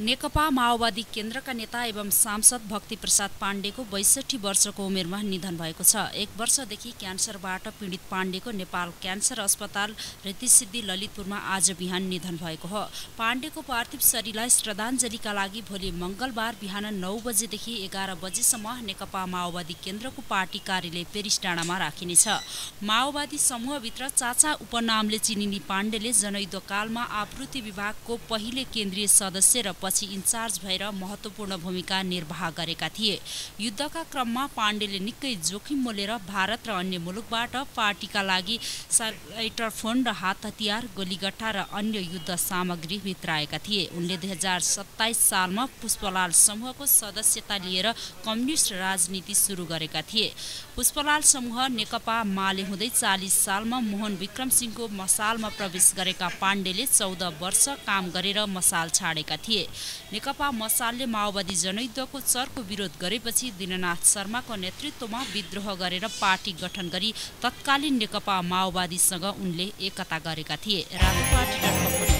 नेकपा माओवादी केन्द्रका नेता एवं सांसद भक्ति प्रसाद पाण्डेको 62 वर्षको उमेरमा निधन भएको छ। 1 वर्षदेखि क्यान्सरबाट पीडित पाण्डेको नेपाल क्यान्सर अस्पताल रीतिसिद्धि ललितपुरमा आज बिहान निधन भएको हो। पाण्डेको पार्थिव शरीरलाई श्रद्धाञ्जलीका लागि भोलि मंगलबार बिहान 9 बजेदेखि 11 बजेसम्म नेकपा माओवादी केन्द्रको पार्टी कार्यालय पेरिस डाँडामा राखिनेछ। माओवादी समूहभित्र चाचा उपनामले चिनिने पाण्डेले जनयुद्धकालमा आपूर्ति विभागको पहिले केन्द्रीय सदस्य र पछि इन्चार्ज भएर महत्त्वपूर्ण भूमिका निर्वाह गरेका थिए। युद्धका क्रममा पाण्डेले निकै जोखिम मोलेर भारत र अन्य मुलुकबाट पार्टीका लागि सैटेलाइट फोन र हात हतियार, गोलीगट्टा र अन्य युद्ध सामग्री भित्राएका थिए। उनले 2027 सालमा पुष्पलाल समूहको सदस्यता लिएर कम्युनिस्ट राजनीति सुरु गरेका थिए। पुष्पलाल समूह नेकपा माले हुँदै 40 सालमा मोहन विक्रम सिंहको मसालमा प्रवेश गरेका पाण्डेले 14 वर्ष काम गरेर मसाल छाडेका थिए। नेकपा मसालले माओवादी जनयुद्धको चर्को विरोध गरेपछि दीननाथ शर्माको नेतृत्वमा विद्रोह गरेर पार्टी गठन गरी तत्कालीन नेकपा माओवादीसँग उनले एकता गरेका थिए।